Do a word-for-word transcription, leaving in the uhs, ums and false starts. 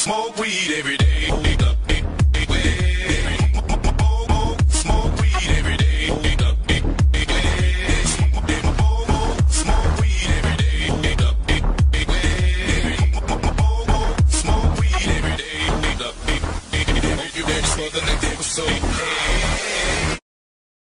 Smoke weed every day. Smoke weed every day. Smoke weed every day. Smoke weed every day. You better smoke the next day or so.